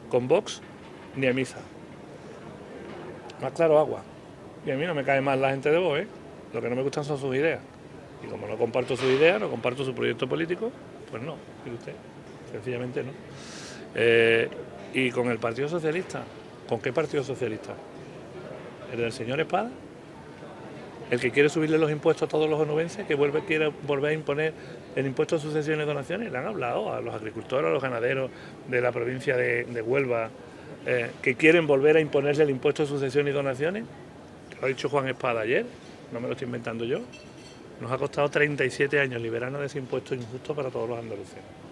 con Vox ni a misa. Más claro agua. Y a mí no me cae mal la gente de Vox, ¿eh? Lo que no me gustan son sus ideas. Y como no comparto sus ideas, no comparto su proyecto político, pues no, mire usted, sencillamente no. Y con el Partido Socialista, ¿con qué Partido Socialista? ¿El del señor Espada? ¿El que quiere subirle los impuestos a todos los onubenses, que quiere volver a imponer el impuesto de sucesiones y donaciones? Le han hablado a los agricultores, a los ganaderos de la provincia de Huelva, que quieren volver a imponerle el impuesto de sucesiones y donaciones. Lo ha dicho Juan Espada ayer, no me lo estoy inventando yo. Nos ha costado 37 años liberarnos de ese impuesto injusto para todos los andaluces.